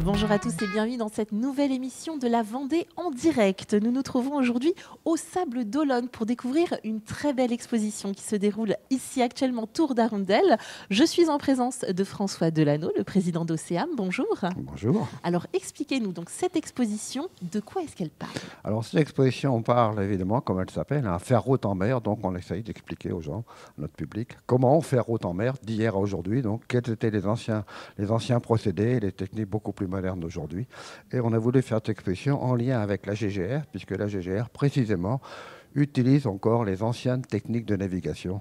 Bonjour à tous et bienvenue dans cette nouvelle émission de la Vendée en direct. Nous nous trouvons aujourd'hui au Sable d'Olonne pour découvrir une très belle exposition qui se déroule ici actuellement Tour d'Arundel. Je suis en présence de François Delano, le président d'Océam. Bonjour. Bonjour. Alors expliquez-nous donc cette exposition, de quoi est-ce qu'elle parle? Alors cette exposition, on parle évidemment, comme elle s'appelle, faire route en mer. Donc on essaye d'expliquer aux gens, à notre public, comment faire route en mer d'hier à aujourd'hui. Donc quels étaient les anciens procédés, les techniques beaucoup plus modernes d'aujourd'hui. Et on a voulu faire cette exposition en lien avec la GGR, puisque la GGR précisément utilise encore les anciennes techniques de navigation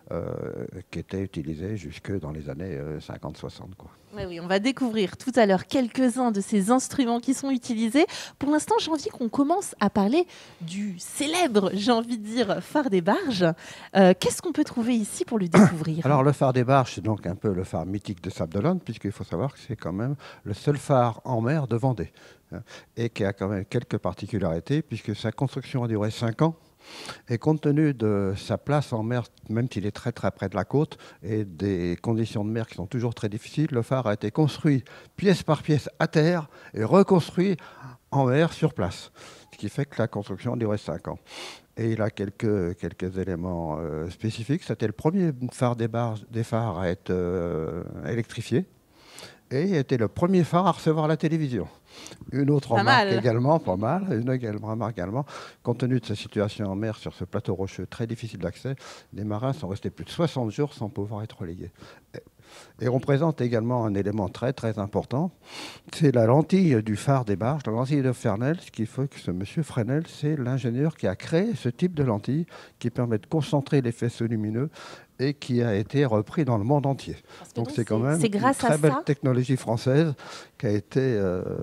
qui étaient utilisées jusque dans les années 50-60. Oui, on va découvrir tout à l'heure quelques-uns de ces instruments qui sont utilisés. Pour l'instant, j'ai envie qu'on commence à parler du célèbre, j'ai envie de dire, phare des barges. Qu'est-ce qu'on peut trouver ici pour le découvrir? Alors le phare des barges, c'est donc un peu le phare mythique de Sable d'Olonne, puisqu'il faut savoir que c'est quand même le seul phare en mer de Vendée, et qui a quand même quelques particularités, puisque sa construction a duré 5 ans. Et compte tenu de sa place en mer, même s'il est très très près de la côte, et des conditions de mer qui sont toujours très difficiles, le phare a été construit pièce par pièce à terre et reconstruit en mer sur place. Ce qui fait que la construction a duré 5 ans. Et il a quelques éléments spécifiques. C'était le premier phare des phares à être électrifié. Et il était le premier phare à recevoir la télévision. Une autre remarque également, pas mal, remarque également, compte tenu de sa situation en mer sur ce plateau rocheux très difficile d'accès, les marins sont restés plus de 60 jours sans pouvoir être relayés. Et on présente également un élément très très important, c'est la lentille du phare des barges, la lentille de Fresnel. Ce qu'il faut que ce monsieur Fresnel, c'est l'ingénieur qui a créé ce type de lentille qui permet de concentrer les faisceaux lumineux et qui a été repris dans le monde entier. Donc c'est quand même une très belle technologie française qui a été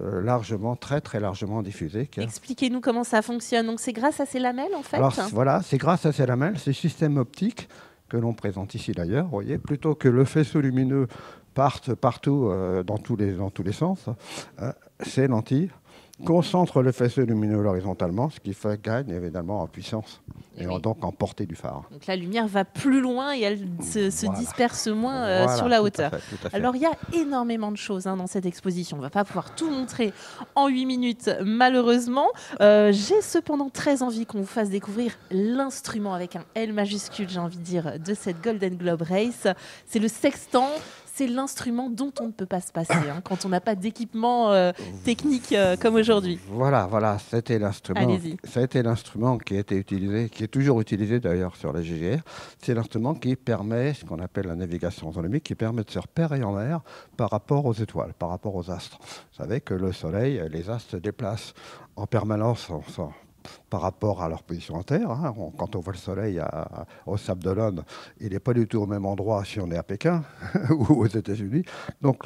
très très largement diffusée. Expliquez-nous comment ça fonctionne. Donc c'est grâce à ces lamelles en fait? Alors voilà, c'est grâce à ces lamelles, ces systèmes optiques que l'on présente ici d'ailleurs, vous voyez, plutôt que le faisceau lumineux parte partout dans tous les sens, ces lentilles concentrent le faisceau lumineux horizontalement, ce qui fait gagne évidemment en puissance et donc en portée du phare. Donc la lumière va plus loin et elle se disperse moins sur la hauteur. Tout à fait. Alors il y a énormément de choses dans cette exposition. On ne va pas pouvoir tout montrer en 8 minutes malheureusement. J'ai cependant très envie qu'on vous fasse découvrir l'instrument avec un L majuscule, j'ai envie de dire, de cette Golden Globe Race. C'est le sextant. C'est l'instrument dont on ne peut pas se passer quand on n'a pas d'équipement technique comme aujourd'hui. Voilà, c'était l'instrument. Allez-y. Ça a été l'instrument qui a été utilisé, qui est toujours utilisé d'ailleurs sur la GGR. C'est l'instrument qui permet ce qu'on appelle la navigation astronomique, qui permet de se repérer en mer par rapport aux étoiles, par rapport aux astres. Vous savez que le Soleil, les astres se déplacent en permanence par rapport à leur position en Terre. Quand on voit le Soleil au Sable d'Olonne, il n'est pas du tout au même endroit si on est à Pékin ou aux États-Unis. Donc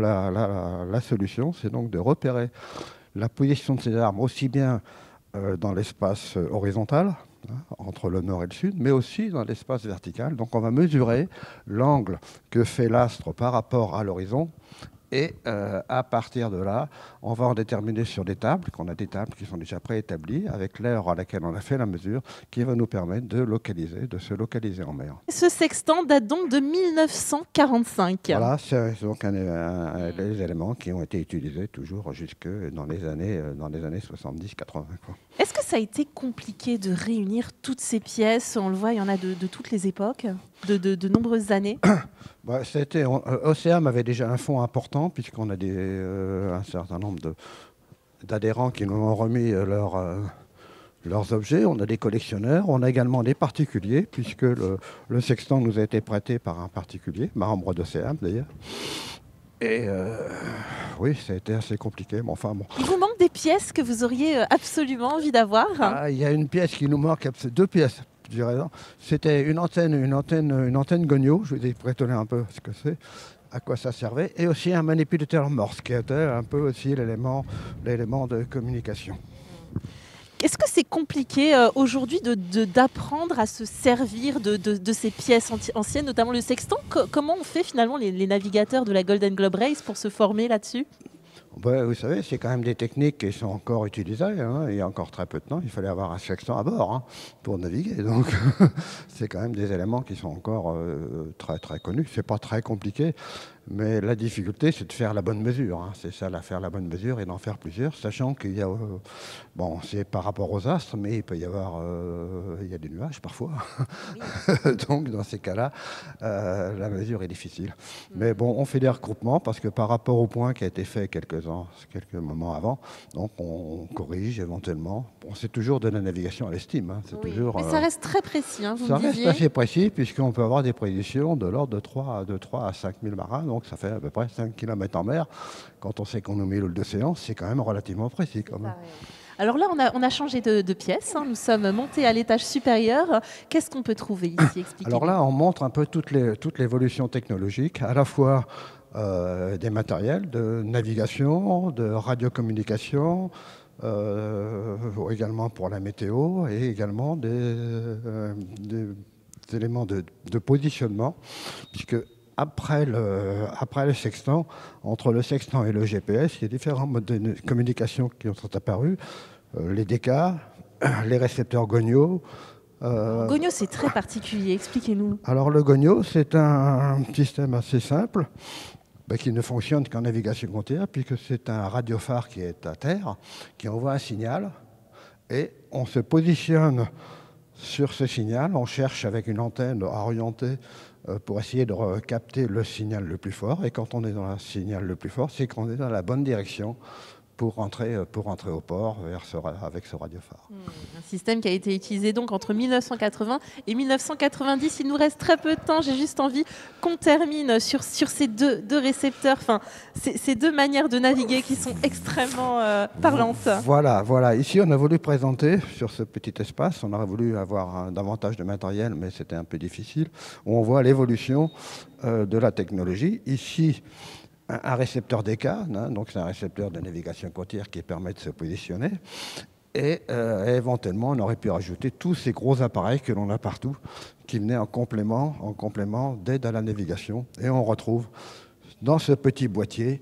la solution, c'est donc de repérer la position de ces armes aussi bien dans l'espace horizontal, entre le nord et le sud, mais aussi dans l'espace vertical. Donc on va mesurer l'angle que fait l'astre par rapport à l'horizon. Et à partir de là, on va en déterminer sur des tables, qu'on a des tables qui sont déjà préétablies, avec l'heure à laquelle on a fait la mesure, qui va nous permettre de se localiser en mer. Ce sextant date donc de 1945. Voilà, c'est donc des éléments qui ont été utilisés toujours jusque dans les années 70-80. Est-ce que ça a été compliqué de réunir toutes ces pièces? On le voit, il y en a de toutes les époques, de nombreuses années. Océam avait déjà un fonds important, puisqu'on a un certain nombre d'adhérents qui nous ont remis leurs objets. On a des collectionneurs, on a également des particuliers, puisque le sextant nous a été prêté par un particulier, membre d'Océam d'ailleurs. Et oui, ça a été assez compliqué, mais enfin bon. Il vous manque des pièces que vous auriez absolument envie d'avoir? Il y a une pièce qui nous manque, 2 pièces. Je dirais, c'était une antenne Gogno. Je vous ai prétonné un peu ce que c'est, à quoi ça servait, et aussi un manipulateur morse, qui était un peu aussi l'élément de communication. Est-ce que c'est compliqué aujourd'hui d'apprendre à se servir de ces pièces anciennes, notamment le sextant? Comment on fait finalement les navigateurs de la Golden Globe Race pour se former là-dessus? Vous savez, c'est quand même des techniques qui sont encore utilisées. Il y a encore très peu de temps, il fallait avoir un sextant à bord pour naviguer. Donc, c'est quand même des éléments qui sont encore très très connus. C'est pas très compliqué. Mais la difficulté, c'est de faire la bonne mesure. Hein. C'est ça, faire la bonne mesure et d'en faire plusieurs, sachant qu'il y a... bon, c'est par rapport aux astres, mais il peut y avoir... il y a des nuages parfois. Oui. Donc, dans ces cas-là, la mesure est difficile. Mais bon, on fait des regroupements parce que par rapport au point qui a été fait quelques moments avant, donc on corrige éventuellement. Bon, c'est toujours de la navigation à l'estime. Hein. C'est toujours, mais ça reste très précis, hein, vous ça me disiez. reste assez précis, puisqu'on peut avoir des prédictions de l'ordre de 3 à 5 000 marins. Donc ça fait à peu près 5 km en mer. Quand on sait qu'on nous met l'eau d'océan, c'est quand même relativement précis. Quand même. Alors là, on a changé de pièce. Hein. Nous sommes montés à l'étage supérieur. Qu'est-ce qu'on peut trouver ici? Alors là, on montre un peu toute l'évolution technologique, à la fois des matériels de navigation, de radiocommunication, également pour la météo, et également des éléments de positionnement, puisque après le sextant, entre le sextant et le GPS, il y a différents modes de communication qui sont apparus. Les DK, les récepteurs Gonio. Gonio, c'est très particulier. Expliquez-nous. Alors le Gonio, c'est un système assez simple qui ne fonctionne qu'en navigation côtière, puisque c'est un radiophare qui est à terre, qui envoie un signal, et on se positionne sur ce signal, on cherche avec une antenne à orienter pour essayer de capter le signal le plus fort. Et quand on est dans le signal le plus fort, c'est qu'on est dans la bonne direction pour rentrer au port avec ce radiophare. Un système qui a été utilisé donc entre 1980 et 1990. Il nous reste très peu de temps. J'ai juste envie qu'on termine sur ces deux récepteurs, enfin, ces deux manières de naviguer qui sont extrêmement parlantes. Voilà. Ici, on a voulu présenter sur ce petit espace, on aurait voulu avoir davantage de matériel, mais c'était un peu difficile, où on voit l'évolution de la technologie. Ici, un récepteur DK, hein, donc c'est un récepteur de navigation côtière qui permet de se positionner. Et éventuellement, on aurait pu rajouter tous ces gros appareils que l'on a partout, qui venaient en complément d'aide à la navigation. Et on retrouve dans ce petit boîtier,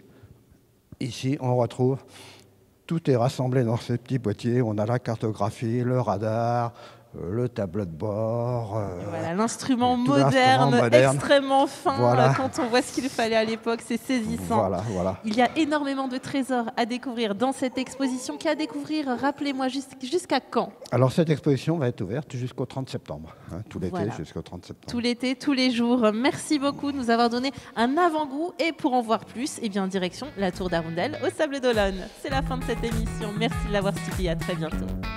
ici, on retrouve, tout est rassemblé dans ce petit boîtier. On a la cartographie, le radar, le tableau de bord. Voilà, l'instrument moderne, extrêmement fin. Voilà. Quand on voit ce qu'il fallait à l'époque, c'est saisissant. Voilà. Il y a énormément de trésors à découvrir dans cette exposition. Qu'à découvrir, rappelez-moi, jusqu'à quand? Alors cette exposition va être ouverte jusqu'au 30 septembre, hein, tout l'été jusqu'au 30 septembre. Tout l'été, tous les jours. Merci beaucoup de nous avoir donné un avant-goût. Et pour en voir plus, direction la Tour d'Arundel au Sables d'Olonne. C'est la fin de cette émission. Merci de l'avoir suivi. À très bientôt.